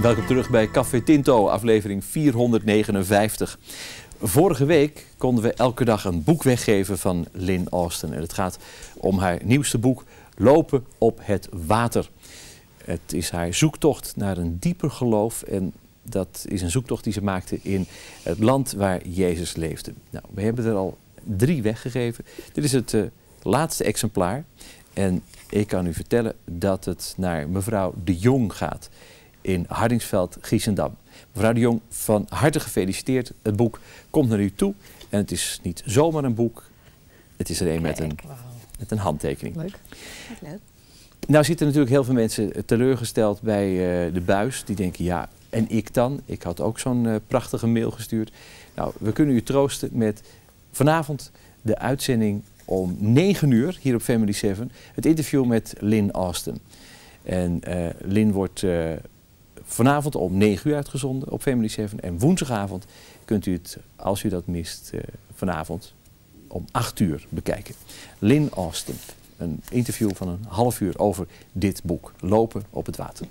Welkom terug bij Café Tinto, aflevering 459. Vorige week konden we elke dag een boek weggeven van Lynn Austin. En het gaat om haar nieuwste boek, Lopen op het water. Het is haar zoektocht naar een dieper geloof. En dat is een zoektocht die ze maakte in het land waar Jezus leefde. Nou, we hebben er al 3 weggegeven. Dit is het laatste exemplaar. En ik kan u vertellen dat het naar mevrouw De Jong gaat in Hardingsveld, Giessendam. Mevrouw De Jong, van harte gefeliciteerd. Het boek komt naar u toe. En het is niet zomaar een boek. Het is er een met een handtekening. Leuk. Leuk. Nou zitten natuurlijk heel veel mensen teleurgesteld bij de buis. Die denken, ja, en ik dan? Ik had ook zo'n prachtige mail gestuurd. Nou, we kunnen u troosten met vanavond de uitzending om 9 uur hier op Family 7. Het interview met Lynn Austin. En Lynn wordt vanavond om 9 uur uitgezonden op Family 7. En woensdagavond kunt u het, als u dat mist, vanavond om 8 uur bekijken. Lynn Austin. Een interview van een half uur over dit boek, Lopen op het water.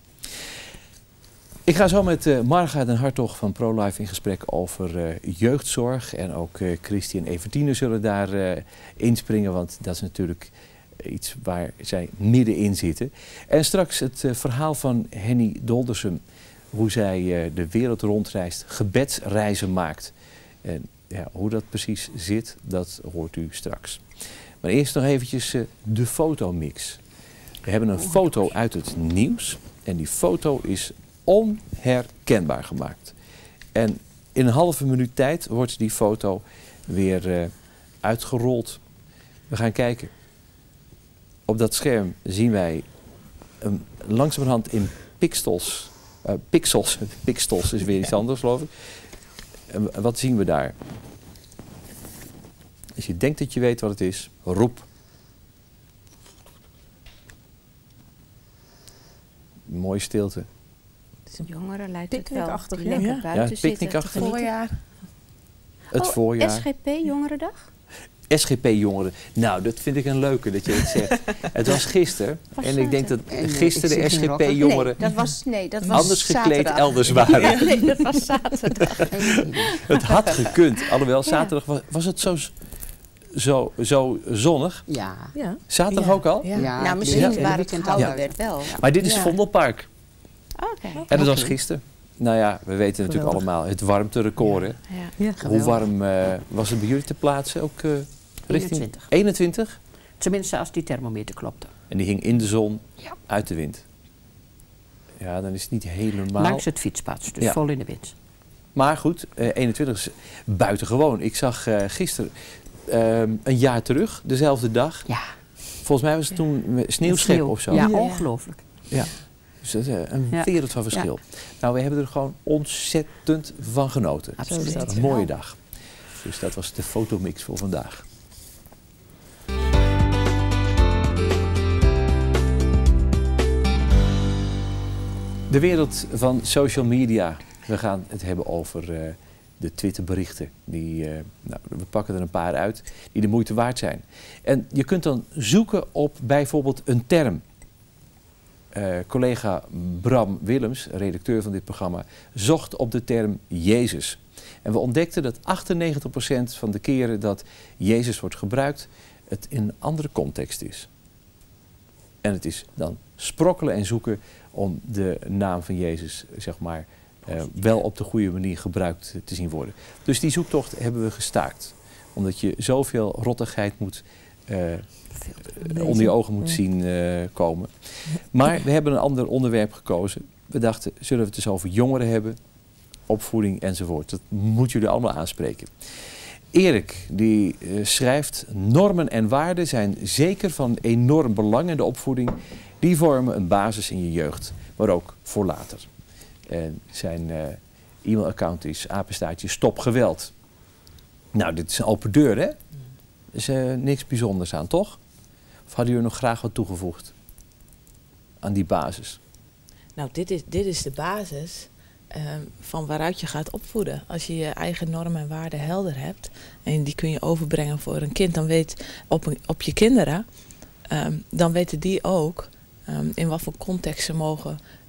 Ik ga zo met Marga den Hartog van ProLife in gesprek over jeugdzorg. En ook Christy en Evertine zullen daar inspringen, want dat is natuurlijk iets waar zij middenin zitten. En straks het verhaal van Henny Doldersum, hoe zij de wereld rondreist, gebedsreizen maakt. En ja, hoe dat precies zit, dat hoort u straks. Maar eerst nog eventjes de fotomix. We hebben een foto uit het nieuws en die foto is onherkenbaar gemaakt. En in een halve minuut tijd wordt die foto weer uitgerold. We gaan kijken. Op dat scherm zien wij langzamerhand in pixels. Pixels is weer iets anders, geloof ik. Wat zien we daar? Als je denkt dat je weet wat het is, roep. Mooie stilte. Jongeren lijkt het wel Picknickachtig, lekker ja. buiten zitten. Picknickachtig. te genieten. Voorjaar. Het voorjaar. SGP Jongerendag? SGP Jongeren. Nou, dat vind ik een leuke dat je het zegt. Het was gisteren. En ik denk dat gisteren de SGP Jongeren Nee, dat was anders gekleed zaterdag. elders waren. Ja, nee, dat was zaterdag. Het had gekund. Alhoewel, zaterdag was het zo zonnig. Ja. Ja. Zaterdag Ja. ook al? Ja. Nou, misschien Ja. waar het Weekend gehouden al. werd wel. Maar dit is Ja. Vondelpark. Oké. En dat was gisteren. Nou ja, we weten natuurlijk Geweldig. allemaal het warmterecord. Hè? Ja. Ja. Hoe warm was het bij jullie te plaatsen? Ook richting 21. 21? Tenminste, als die thermometer klopte. En die hing in de zon, Ja. uit de wind. Ja, dan is het niet helemaal... Langs het fietspad, dus Ja. vol in de wind. Maar goed, 21 is buitengewoon. Ik zag gisteren een jaar terug, dezelfde dag. Ja. Volgens mij was het toen sneeuwschep Sneeuw. of zo. Ja, Ja. ongelooflijk. Ja. Dus dat is een Ja. wereld van verschil. Nou, we hebben er gewoon ontzettend van genoten. Absoluut. Een mooie dag. Dus dat was de fotomix voor vandaag. De wereld van social media. We gaan het hebben over de Twitterberichten. We pakken er een paar uit die de moeite waard zijn. En je kunt dan zoeken op bijvoorbeeld een term. Collega Bram Willems, redacteur van dit programma, zocht op de term Jezus. En we ontdekten dat 98% van de keren dat Jezus wordt gebruikt, het in een andere context is. En het is dan sprokkelen en zoeken om de naam van Jezus, zeg maar, wel op de goede manier gebruikt te zien worden. Dus die zoektocht hebben we gestaakt. Omdat je zoveel rottigheid moet onder je ogen moet zien komen. Maar we hebben een ander onderwerp gekozen. We dachten, zullen we het eens over jongeren hebben, opvoeding enzovoort. Dat moet jullie allemaal aanspreken. Erik die schrijft, normen en waarden zijn zeker van enorm belang in de opvoeding. Die vormen een basis in je jeugd, maar ook voor later. En zijn e-mailaccount is @stopgeweld. Nou, dit is een open deur, hè? Er is niks bijzonders aan, toch? Of hadden jullie nog graag wat toegevoegd aan die basis? Nou, dit is de basis van waaruit je gaat opvoeden. Als je je eigen normen en waarden helder hebt en die kun je overbrengen voor een kind, dan weet op je kinderen, dan weten die ook in wat voor context ze mogen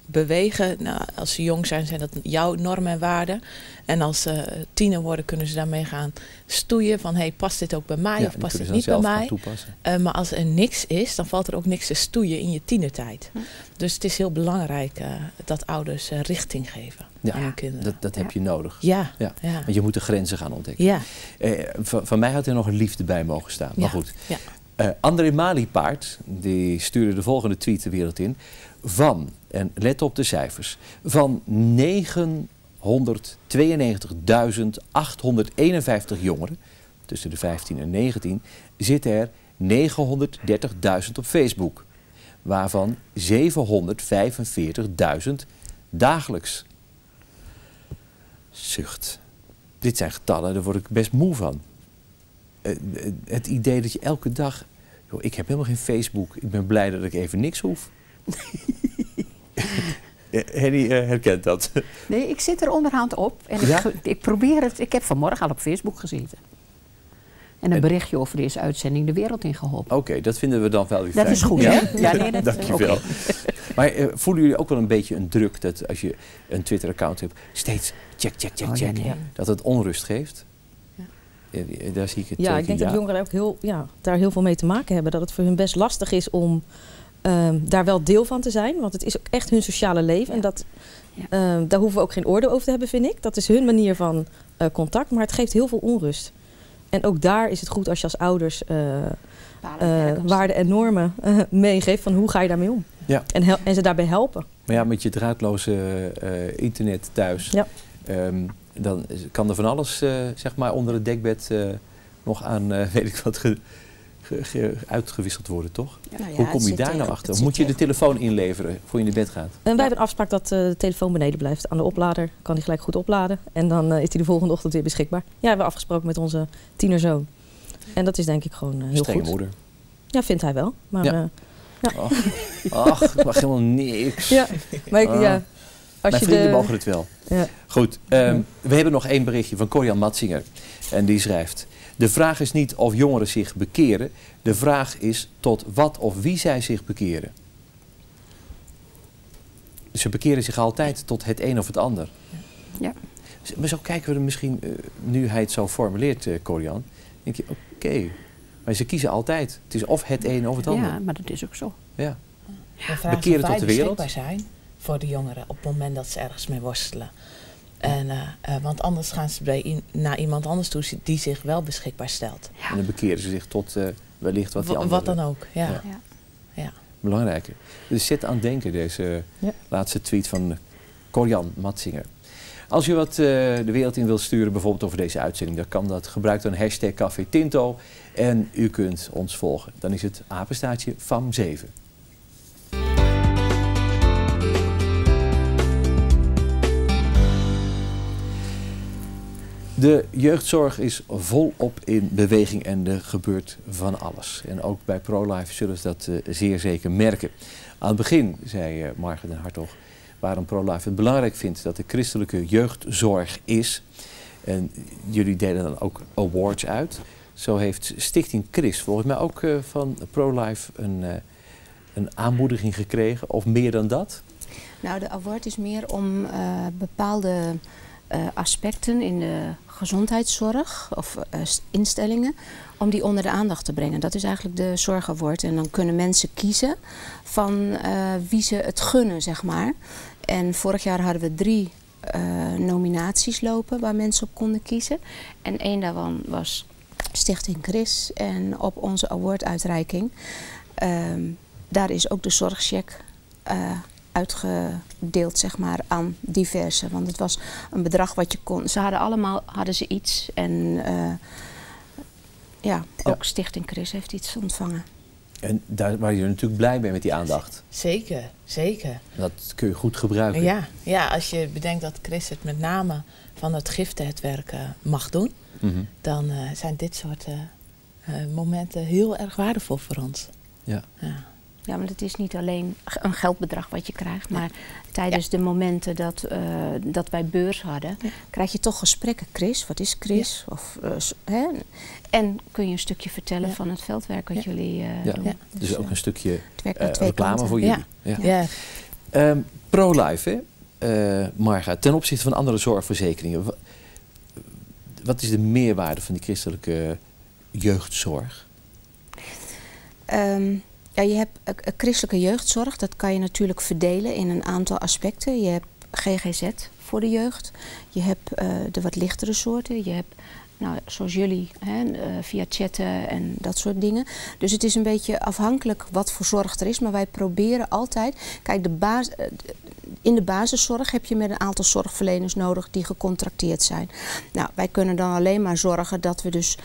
bewegen. Nou, als ze jong zijn, zijn dat jouw normen en waarden. En als ze tiener worden, kunnen ze daarmee gaan stoeien. Van, hey, past dit ook bij mij of past dit niet bij mij? Maar als er niks is, dan valt er ook niks te stoeien in je tienertijd. Dus het is heel belangrijk dat ouders richting geven aan hun kinderen. Dat heb je nodig. Ja. Want je moet de grenzen gaan ontdekken. Ja. Van mij had er nog een liefde bij mogen staan. Maar goed. Ja. André Maliepaard, die stuurde de volgende tweet de wereld in. En let op de cijfers, van 992.851 jongeren, tussen de 15 en 19, zitten er 930.000 op Facebook. Waarvan 745.000 dagelijks. Zucht. Dit zijn getallen, daar word ik best moe van. Het idee dat je elke dag... Joh, ik heb helemaal geen Facebook. Ik ben blij dat ik even niks hoef. Henny herkent dat. Nee, ik zit er onderhand op. En ik probeer het. Ik heb vanmorgen al op Facebook gezeten. En een berichtje over deze uitzending de wereld in geholpen. Oké, dat vinden we dan wel weer fijn. Dat is goed, hè? Ja, nee, dankjewel. Okay. Maar voelen jullie ook wel een beetje een druk dat als je een Twitter-account hebt, steeds check. Dat het onrust geeft? Daar zie ik het ik denk dat jongeren ook daar heel veel mee te maken hebben. Dat het voor hun best lastig is om daar wel deel van te zijn. Want het is ook echt hun sociale leven. En daar hoeven we ook geen oordeel over te hebben, vind ik. Dat is hun manier van contact. Maar het geeft heel veel onrust. En ook daar is het goed als je als ouders waarden en normen meegeeft. Van hoe ga je daarmee om? Ja. En ze daarbij helpen. Maar ja, met je draadloze internet thuis... Ja. Dan kan er van alles zeg maar onder het dekbed nog aan weet ik wat uitgewisseld worden, toch? Ja. Hoe kom je daar nou achter? Of moet je de telefoon inleveren voor je in bed gaat? En wij hebben een afspraak dat de telefoon beneden blijft. Aan de oplader kan hij gelijk goed opladen. En dan is hij de volgende ochtend weer beschikbaar. Ja, we hebben afgesproken met onze tienerzoon. En dat is denk ik gewoon heel strenge goed. Moeder. Ja, vindt hij wel. Maar, Ach, ik mag helemaal niks. Ja, maar mijn vrienden mogen het wel. Ja. Goed, we hebben nog één berichtje van Corian Matsinger. En die schrijft... De vraag is niet of jongeren zich bekeren. De vraag is tot wat of wie zij zich bekeren. Dus ze bekeren zich altijd tot het een of het ander. Ja. Maar zo kijken we er misschien, nu hij het zo formuleert, Corian. Denk je, oké. Maar ze kiezen altijd. Het is of het een of het ander. Ja, maar dat is ook zo. Ja. Bekeren tot de wereld. Zijn voor de jongeren op het moment dat ze ergens mee worstelen. Want anders gaan ze naar iemand anders toe die zich wel beschikbaar stelt. Ja. En dan bekeren ze zich tot wellicht wat die anderen... Wat dan ook, ja. Belangrijker. Dus zet aan denken deze laatste tweet van Corian Matsinger. Als je wat de wereld in wilt sturen, bijvoorbeeld over deze uitzending, dan kan dat. Gebruik dan hashtag Café Tinto en u kunt ons volgen. Dan is het apenstaartje FAM7. De jeugdzorg is volop in beweging en er gebeurt van alles. En ook bij ProLife zullen ze dat zeer zeker merken. Aan het begin zei Marga den Hartog waarom ProLife het belangrijk vindt dat de christelijke jeugdzorg is. En jullie delen dan ook awards uit. Zo heeft Stichting Chris volgens mij ook van ProLife een aanmoediging gekregen, of meer dan dat? Nou, de award is meer om bepaalde aspecten in de gezondheidszorg of instellingen, om die onder de aandacht te brengen. Dat is eigenlijk de zorgaward. En dan kunnen mensen kiezen van wie ze het gunnen, zeg maar. En vorig jaar hadden we 3 nominaties lopen waar mensen op konden kiezen. En 1 daarvan was Stichting Chris. En op onze awarduitreiking, daar is ook de zorgcheck uitgedeeld, zeg maar, aan diverse. Want het was een bedrag wat je kon... Ze hadden ze iets. En ook Stichting Chris heeft iets ontvangen. En daar waren jullie natuurlijk blij mee met die aandacht. Zeker, zeker. Dat kun je goed gebruiken. Ja, als je bedenkt dat Chris het met name van het giftenetwerk mag doen, dan zijn dit soort momenten heel erg waardevol voor ons. Ja. Ja, maar het is niet alleen een geldbedrag wat je krijgt, maar tijdens de momenten dat wij beurs hadden, krijg je toch gesprekken. Chris, wat is Chris? Of, en kun je een stukje vertellen van het veldwerk wat jullie doen. Dus ook een stukje reclame voor jullie. Ja. Pro-life, hè? Marga, ten opzichte van andere zorgverzekeringen. Wat is de meerwaarde van die christelijke jeugdzorg? Ja, je hebt christelijke jeugdzorg. Dat kan je natuurlijk verdelen in een aantal aspecten. Je hebt GGZ voor de jeugd. Je hebt de wat lichtere soorten. Je hebt, nou, zoals jullie, via chatten en dat soort dingen. Dus het is een beetje afhankelijk wat voor zorg er is. Maar wij proberen altijd... Kijk, in de basiszorg heb je met een aantal zorgverleners nodig die gecontracteerd zijn. Nou, wij kunnen dan alleen maar zorgen dat we dus...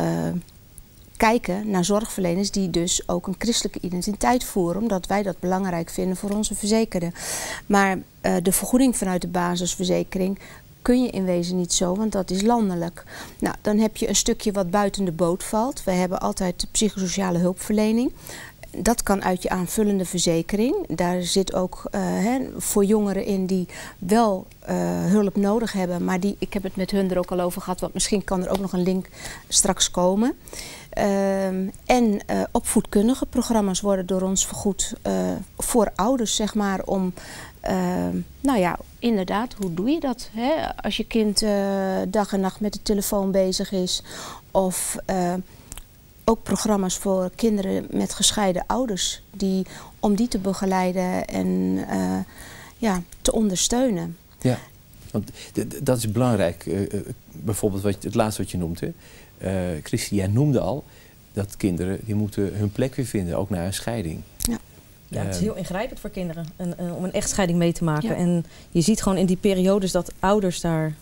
kijken naar zorgverleners die dus ook een christelijke identiteit voeren, omdat wij dat belangrijk vinden voor onze verzekerden. Maar de vergoeding vanuit de basisverzekering kun je in wezen niet zo, want dat is landelijk. Nou, dan heb je een stukje wat buiten de boot valt. We hebben altijd de psychosociale hulpverlening. Dat kan uit je aanvullende verzekering. Daar zit ook voor jongeren in die wel hulp nodig hebben. Maar ik heb het met hun er ook al over gehad, want misschien kan er ook nog een link straks komen. En opvoedkundige programma's worden door ons vergoed voor ouders, zeg maar, om... nou ja, inderdaad, hoe doe je dat? Hè? Als je kind dag en nacht met de telefoon bezig is. Of ook programma's voor kinderen met gescheiden ouders. Om die te begeleiden en te ondersteunen. Ja, want dat is belangrijk. Bijvoorbeeld het laatste wat je noemt. Christy, jij noemde al dat kinderen die moeten hun plek weer vinden, ook na een scheiding. Ja. Ja, het is heel ingrijpend voor kinderen om een echtscheiding mee te maken. Ja. En je ziet gewoon in die periodes dat ouders daar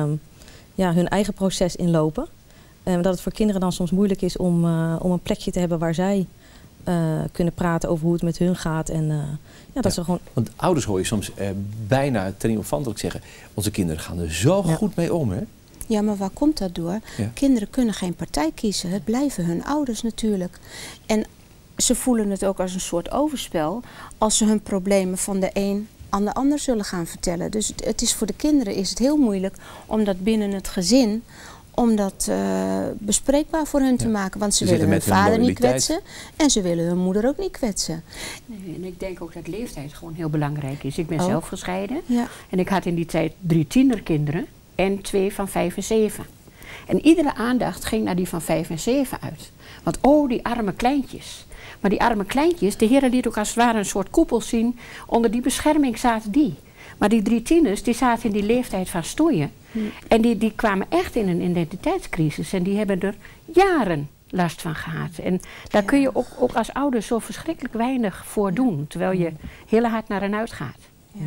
hun eigen proces in lopen. Dat het voor kinderen dan soms moeilijk is om een plekje te hebben waar zij kunnen praten over hoe het met hun gaat. En, dat ze gewoon... Want ouders hoor je soms bijna triomfantelijk zeggen, onze kinderen gaan er zo goed mee om, hè? Ja, maar waar komt dat door? Ja. Kinderen kunnen geen partij kiezen. Het blijven hun ouders natuurlijk. En ze voelen het ook als een soort overspel als ze hun problemen van de een aan de ander zullen gaan vertellen. Dus het is voor de kinderen is het heel moeilijk om dat binnen het gezin, om dat bespreekbaar voor hun te maken. Want ze willen hun vader niet kwetsen en ze willen hun moeder ook niet kwetsen. Nee, en ik denk ook dat leeftijd gewoon heel belangrijk is. Ik ben zelf gescheiden en ik had in die tijd 3 tienerkinderen en 2 van 5 en 7. En iedere aandacht ging naar die van 5 en 7 uit. Want die arme kleintjes. Maar die arme kleintjes, de Heer liet ook als het ware een soort koepel zien. Onder die bescherming zaten die. Maar die 3 tieners, die zaten in die leeftijd van stoeien. En die kwamen echt in een identiteitscrisis. En die hebben er jaren last van gehad. En daar kun je ook als ouder zo verschrikkelijk weinig voor doen. Terwijl je heel hard naar hen uitgaat.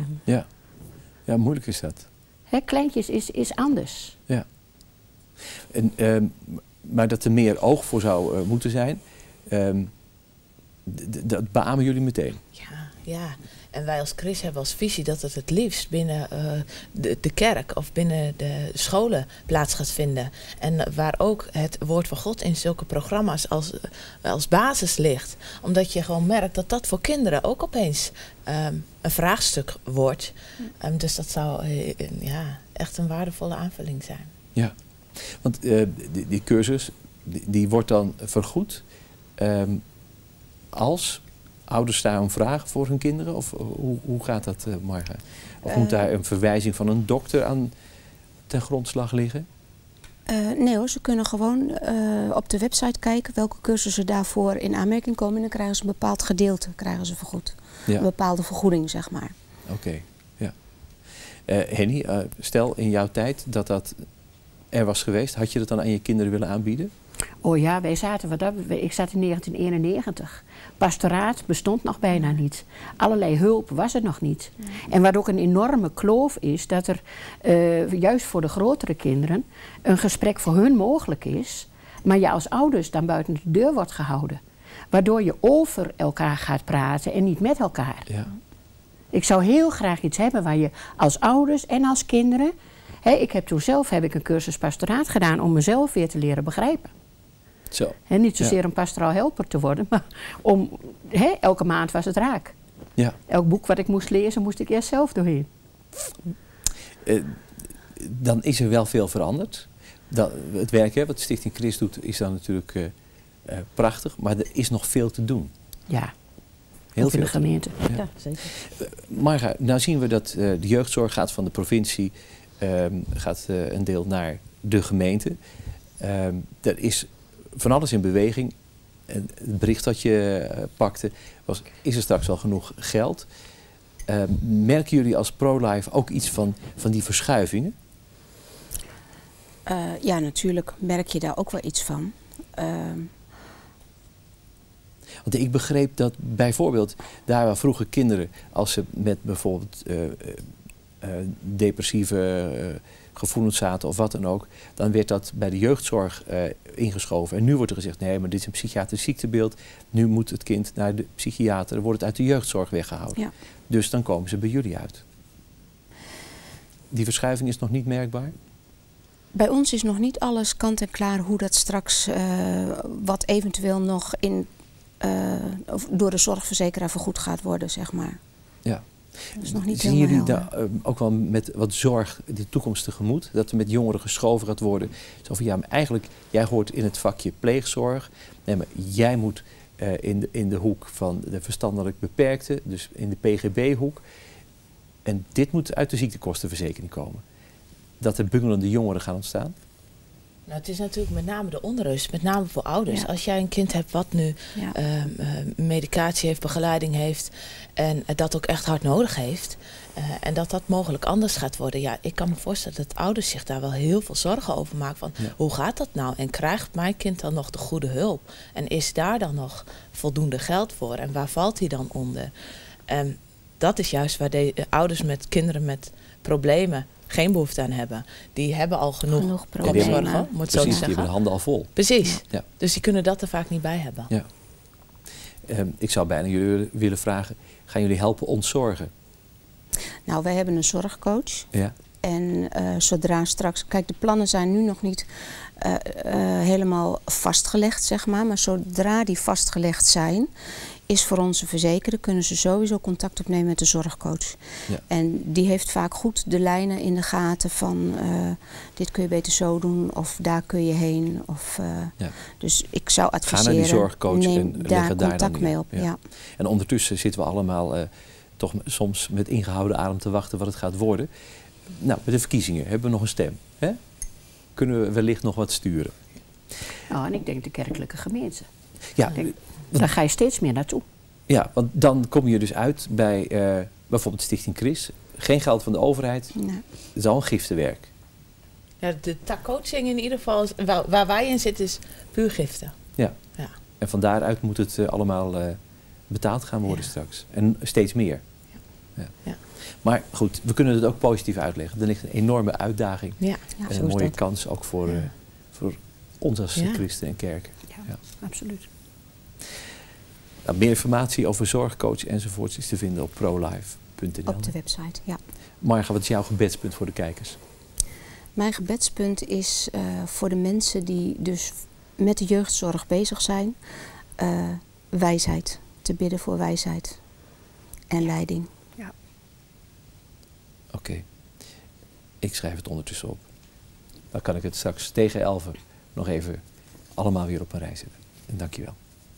Ja, moeilijk is dat. Kleintjes is anders. Ja. En, maar dat er meer oog voor zou moeten zijn, dat beamen jullie meteen. Ja. En wij als Chris hebben als visie dat het liefst binnen de kerk of binnen de scholen plaats gaat vinden. En waar ook het woord van God in zulke programma's als basis ligt. Omdat je gewoon merkt dat dat voor kinderen ook opeens een vraagstuk wordt. Dus dat zou echt een waardevolle aanvulling zijn. Ja, want die cursus die wordt dan vergoed als ouders daarom vragen voor hun kinderen? Of hoe gaat dat, Marga? Of moet daar een verwijzing van een dokter aan ten grondslag liggen? Nee hoor, ze kunnen gewoon op de website kijken welke cursussen daarvoor in aanmerking komen. En dan krijgen ze een bepaald gedeelte vergoed. Ja. Een bepaalde vergoeding, zeg maar. Oké, ja. Henny, stel in jouw tijd dat er was geweest, had je dat dan aan je kinderen willen aanbieden? Oh ja, ik zat in 1991. Pastoraat bestond nog bijna niet. Allerlei hulp was er nog niet. En wat ook een enorme kloof is, dat er juist voor de grotere kinderen een gesprek voor hun mogelijk is, maar je als ouders dan buiten de deur wordt gehouden. Waardoor je over elkaar gaat praten en niet met elkaar. Ja. Ik zou heel graag iets hebben waar je als ouders en als kinderen... Toen zelf heb ik een cursus pastoraat gedaan om mezelf weer te leren begrijpen. Zo. Niet zozeer een pastoraal helper te worden, maar elke maand was het raak. Ja. Elk boek wat ik moest lezen, moest ik eerst zelf doorheen. Dan is er wel veel veranderd. Het werk wat Stichting Christ doet is dan natuurlijk prachtig, maar er is nog veel te doen. Ja. Heel of veel in de gemeente. Ja, zeker. Marga, nou zien we dat de jeugdzorg gaat van de provincie, gaat een deel naar de gemeente. Er is van alles in beweging. Het bericht dat je pakte was, is er straks wel genoeg geld? Merken jullie als ProLife ook iets van die verschuivingen? Ja, natuurlijk merk je daar ook wel iets van. Want ik begreep dat bijvoorbeeld daar waar vroeger kinderen, als ze met bijvoorbeeld depressieve gevoelens zaten of wat dan ook, dan werd dat bij de jeugdzorg ingeschoven. En nu wordt er gezegd, nee, maar dit is een psychiatrisch ziektebeeld. Nu moet het kind naar de psychiater, dan wordt het uit de jeugdzorg weggehouden. Ja. Dus dan komen ze bij jullie uit. Die verschuiving is nog niet merkbaar? Bij ons is nog niet alles kant en klaar hoe dat straks, wat eventueel nog door de zorgverzekeraar vergoed gaat worden, zeg maar. Ja. Dat is nog niet zien jullie daar ook wel met wat zorg de toekomst tegemoet? Dat er met jongeren geschoven gaat worden? Zo van, ja, maar eigenlijk, jij hoort in het vakje pleegzorg. Nee, maar jij moet in de hoek van de verstandelijk beperkte, dus in de PGB-hoek. En dit moet uit de ziektekostenverzekering komen. Dat er bungelende jongeren gaan ontstaan? Nou, het is natuurlijk met name de onrust, met name voor ouders. Ja. Als jij een kind hebt wat nu medicatie heeft, begeleiding heeft en dat ook echt hard nodig heeft en dat mogelijk anders gaat worden. Ja, ik kan me voorstellen dat ouders zich daar wel heel veel zorgen over maken van hoe gaat dat nou? En krijgt mijn kind dan nog de goede hulp? En is daar dan nog voldoende geld voor? En waar valt hij dan onder? En dat is juist waar de ouders met kinderen met problemen geen behoefte aan hebben. Die hebben al genoeg kopzorgen, moet zo zeggen. Die hebben de handen al vol. Precies. Ja. Dus die kunnen dat er vaak niet bij hebben. Ja. Ik zou bijna jullie willen vragen, gaan jullie helpen ontzorgen? Nou, wij hebben een zorgcoach. Ja. En zodra straks... Kijk, de plannen zijn nu nog niet helemaal vastgelegd, zeg maar. Maar zodra die vastgelegd zijn, is voor onze verzekerden, kunnen ze sowieso contact opnemen met de zorgcoach. Ja. En die heeft vaak goed de lijnen in de gaten van dit kun je beter zo doen of daar kun je heen. Of, Dus ik zou adviseren, ga naar die zorgcoach neem en daar leg contact mee op. Ja. Ja. En ondertussen zitten we allemaal toch soms met ingehouden adem te wachten wat het gaat worden. Nou, met de verkiezingen hebben we nog een stem. Hè? Kunnen we wellicht nog wat sturen? Nou, en ik denk de kerkelijke gemeente. Ja. Daar ga je steeds meer naartoe. Ja, want dan kom je dus uit bij bijvoorbeeld Stichting Chris. Geen geld van de overheid. Nee. Het is al een giftenwerk. Ja, de coaching in ieder geval, waar wij in zitten, is puur giften. Ja. En van daaruit moet het allemaal betaald gaan worden straks. En steeds meer. Ja. Maar goed, we kunnen het ook positief uitleggen. Er ligt een enorme uitdaging. Ja. En een mooie kans ook voor ons als christen en kerken. Ja, absoluut. Nou, meer informatie over zorgcoach enzovoorts is te vinden op prolife.nl. Op de website, ja. Marga, wat is jouw gebedspunt voor de kijkers? Mijn gebedspunt is voor de mensen die dus met de jeugdzorg bezig zijn, wijsheid. Te bidden voor wijsheid en leiding. Ja. Oké. Ik schrijf het ondertussen op. Dan kan ik het straks tegen 11 nog even allemaal weer op een rij zetten. En dank je wel.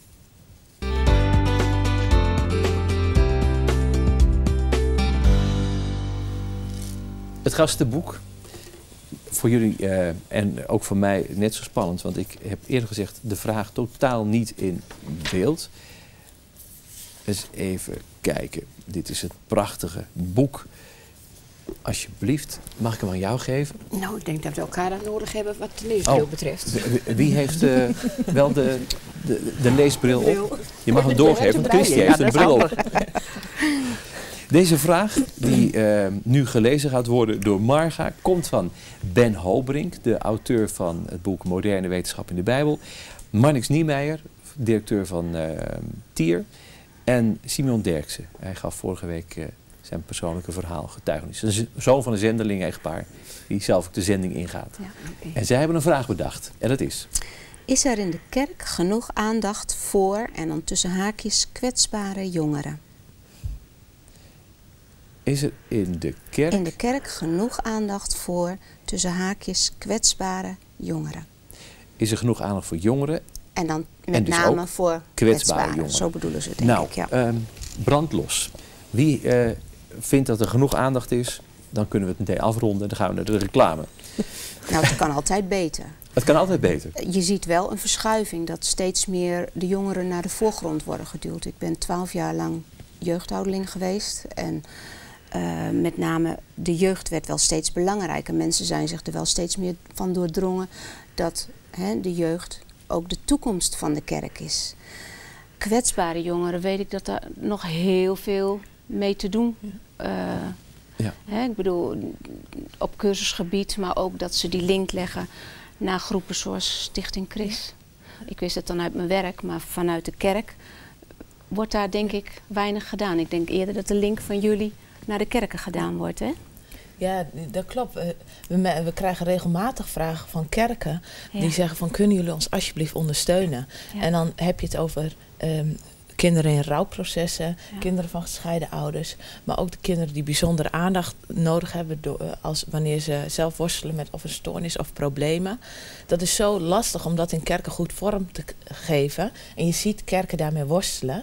Het gastenboek, voor jullie en ook voor mij net zo spannend, want ik heb eerder gezegd de vraag totaal niet in beeld. Eens even kijken, dit is het prachtige boek. Alsjeblieft, mag ik hem aan jou geven? Nou, ik denk dat we elkaar dan nodig hebben wat de leesbril betreft. Wie heeft wel de leesbril op? Je mag hem doorgeven, want Christy heeft een bril op. Deze vraag, die nu gelezen gaat worden door Marga, komt van Ben Hobrink, de auteur van het boek Moderne Wetenschap in de Bijbel. Marnix Niemeyer, directeur van Tier. En Simeon Derksen. Hij gaf vorige week zijn persoonlijke verhaal, getuigenis. Een zoon van een zendeling-echtpaar die zelf ook de zending ingaat. Ja, okay. En zij hebben een vraag bedacht. En dat is... Is er in de kerk genoeg aandacht voor, en dan tussen haakjes, kwetsbare jongeren? Is er in de kerk genoeg aandacht voor, tussen haakjes, kwetsbare jongeren? Is er genoeg aandacht voor jongeren? En dan met dus name voor kwetsbare jongeren. Zo bedoelen ze het, denk ik. Ja. brand los. Wie vindt dat er genoeg aandacht is, dan kunnen we het meteen afronden en dan gaan we naar de reclame. Nou, het kan altijd beter. Het kan altijd beter. Je ziet wel een verschuiving dat steeds meer de jongeren naar de voorgrond worden geduwd. Ik ben 12 jaar lang jeugdouderling geweest en met name de jeugd werd wel steeds belangrijker. Mensen zijn zich er wel steeds meer van doordrongen dat de jeugd ook de toekomst van de kerk is. Kwetsbare jongeren weet ik dat daar nog heel veel mee te doen. Ik bedoel, op cursusgebied, maar ook dat ze die link leggen naar groepen zoals Stichting Chris. Ik wist het dan uit mijn werk, maar vanuit de kerk wordt daar denk ik weinig gedaan. Ik denk eerder dat de link van jullie naar de kerken gedaan wordt, hè? Ja, dat klopt. We krijgen regelmatig vragen van kerken die zeggen van kunnen jullie ons alsjeblieft ondersteunen? Ja. En dan heb je het over kinderen in rouwprocessen, kinderen van gescheiden ouders, maar ook de kinderen die bijzondere aandacht nodig hebben wanneer ze zelf worstelen met of een stoornis of problemen. Dat is zo lastig om dat in kerken goed vorm te geven. En je ziet kerken daarmee worstelen.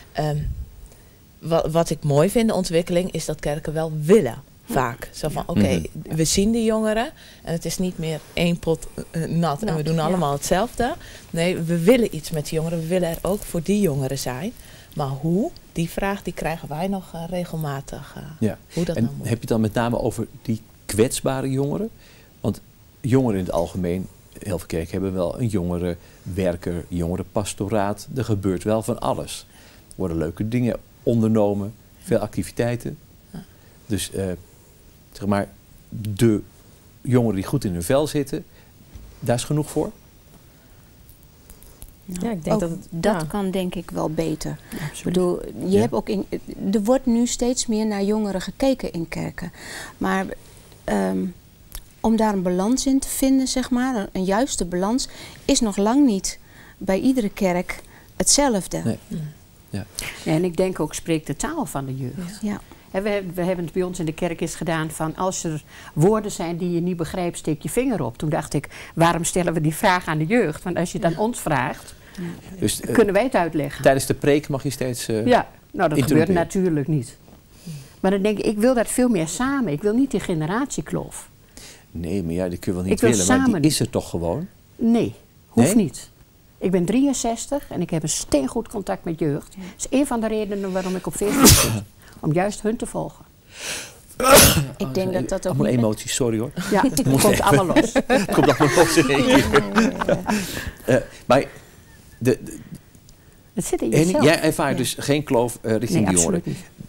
Wat ik mooi vind, de ontwikkeling, is dat kerken wel willen. Vaak. Zo van, oké, we zien de jongeren en het is niet meer één pot nat en we doen allemaal hetzelfde. Nee, we willen iets met de jongeren. We willen er ook voor die jongeren zijn. Maar hoe? Die vraag die krijgen wij nog regelmatig. Hoe dat en nou moet. Heb je het dan met name over die kwetsbare jongeren? Want jongeren in het algemeen, heel veel kerken hebben wel een jongerenwerker, jongerenpastoraat. Er gebeurt wel van alles. Er worden leuke dingen ondernomen, veel activiteiten. Dus zeg maar, de jongeren die goed in hun vel zitten, daar is genoeg voor? Ja, ik denk dat kan denk ik wel beter. Ik bedoel, je hebt ook er wordt nu steeds meer naar jongeren gekeken in kerken. Maar om daar een balans in te vinden, zeg maar, een juiste balans, is nog lang niet bij iedere kerk hetzelfde. Nee. Ja. En ik denk ook, spreek de taal van de jeugd. Ja. We hebben het bij ons in de kerk eens gedaan van als er woorden zijn die je niet begrijpt, steek je vinger op. Toen dacht ik, waarom stellen we die vraag aan de jeugd? Want als je het aan ons vraagt, dus, kunnen wij het uitleggen. Tijdens de preek mag je steeds nou dat gebeurt natuurlijk niet. Maar dan denk ik wil dat veel meer samen. Ik wil niet die generatiekloof. Nee, maar ja, die kun je wel niet willen, maar die is er toch gewoon? Nee, hoeft niet. Ik ben 63 en ik heb een steengoed contact met jeugd. Dat is een van de redenen waarom ik op Facebook zit. Om juist hun te volgen. Ik denk dat dat ook allemaal emoties, sorry hoor. Ja, het komt allemaal los. Het komt allemaal los in één keer. Maar het zit in jezelf. Jij ervaart dus geen kloof richting de jongeren.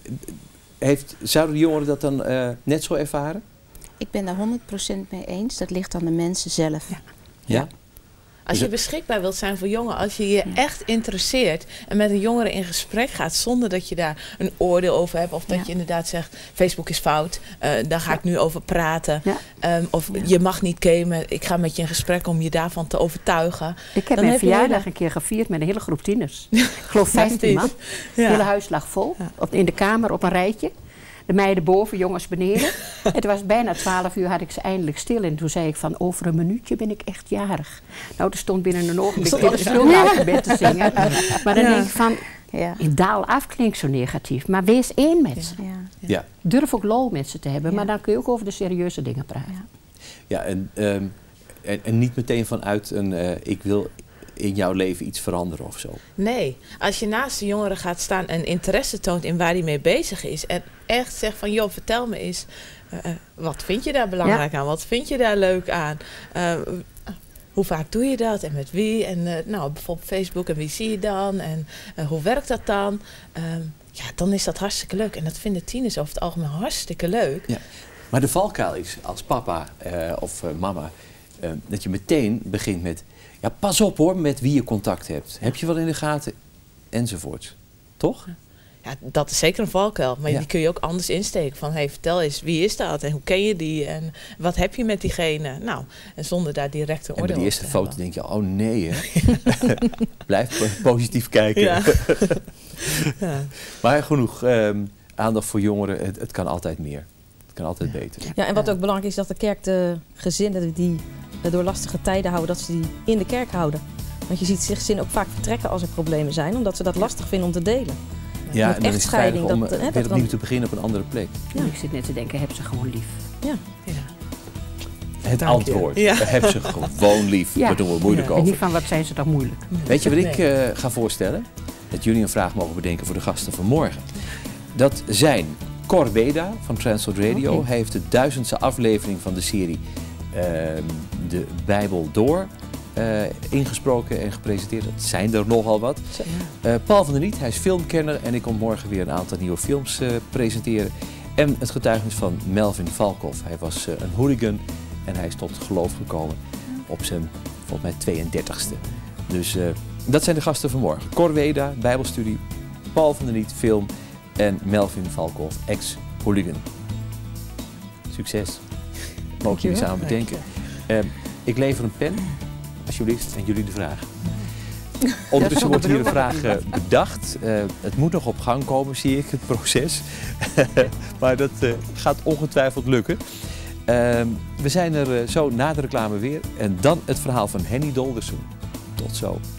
Zouden de jongeren dat dan net zo ervaren? Ik ben daar 100% mee eens. Dat ligt aan de mensen zelf. Ja? Als je beschikbaar wilt zijn voor jongeren, als je je echt interesseert en met een jongere in gesprek gaat zonder dat je daar een oordeel over hebt of dat je inderdaad zegt, Facebook is fout, daar ga ik nu over praten. Of je mag niet gamen, ik ga met je in gesprek om je daarvan te overtuigen. Ik heb mijn verjaardag een keer gevierd met een hele groep tieners. Ik geloof 15 man. Het hele huis lag vol, in de kamer op een rijtje. De meiden boven, jongens beneden. Het was bijna 12 uur, had ik ze eindelijk stil. En toen zei ik van, over een minuutje ben ik echt jarig. Nou, er stond binnen een ogenblik weer de stil uit het bed te zingen. Maar dan denk ik van, daal af klinkt zo negatief. Maar wees één met ze. Ja. Durf ook lol met ze te hebben. Maar dan kun je ook over de serieuze dingen praten. Ja, en niet meteen vanuit ik wil in jouw leven iets veranderen of zo. Nee, als je naast de jongere gaat staan en interesse toont in waar hij mee bezig is en echt zegt van, joh, vertel me eens, wat vind je daar belangrijk aan? Wat vind je daar leuk aan? Hoe vaak doe je dat en met wie? En nou, bijvoorbeeld Facebook en wie zie je dan? En hoe werkt dat dan? Dan is dat hartstikke leuk. En dat vinden tieners over het algemeen hartstikke leuk. Ja. Maar de valkuil is als papa of mama dat je meteen begint met, ja, pas op hoor met wie je contact hebt. Heb je wel in de gaten? Enzovoorts. Toch? Ja, dat is zeker een valkuil. Maar die kun je ook anders insteken. Van, vertel eens, wie is dat? En hoe ken je die? En wat heb je met diegene? Nou, en zonder daar direct een oordeel over te hebben. En bij die eerste foto denk je, oh nee hè. Blijf positief kijken. Ja. Ja. Maar genoeg aandacht voor jongeren. Het kan altijd meer. Het kan altijd beter. Ja, en wat ook belangrijk is, dat de kerk de gezinnen die door lastige tijden houden, dat ze die in de kerk houden. Want je ziet gezinnen ook vaak vertrekken als er problemen zijn, omdat ze dat lastig vinden om te delen. Ja, en dan is het veilig om weer opnieuw te beginnen op een andere plek. Ja. Ik zit net te denken, heb ze gewoon lief. Ja. Het antwoord. Heb ze gewoon lief. Daar doen we moeilijk over. En niet van wat zijn ze toch moeilijk. Weet je wat ik ga voorstellen? Dat jullie een vraag mogen bedenken voor de gasten van morgen. Dat zijn Cor Weda van Transworld Radio. Hij heeft de 1000e aflevering van de serie De Bijbel Door ingesproken en gepresenteerd. Dat zijn er nogal wat. Paul van der Niet, hij is filmkenner en ik kom morgen weer een aantal nieuwe films presenteren. En het getuigenis van Melvin Valkhoff. Hij was een hooligan en hij is tot geloof gekomen op zijn, volgens mij, 32e. Dus dat zijn de gasten van morgen. Cor Weda, Bijbelstudie, Paul van der Niet, film en Melvin Valkhoff, ex-hooligan. Succes. Mogen jullie samen bedenken. Ik lever een pen, alsjeblieft, en jullie de vraag. Ondertussen wordt hier een vraag bedacht. Het moet nog op gang komen, zie ik, het proces. Maar dat gaat ongetwijfeld lukken. We zijn er zo na de reclame weer. En dan het verhaal van Henny Doldersen. Tot zo.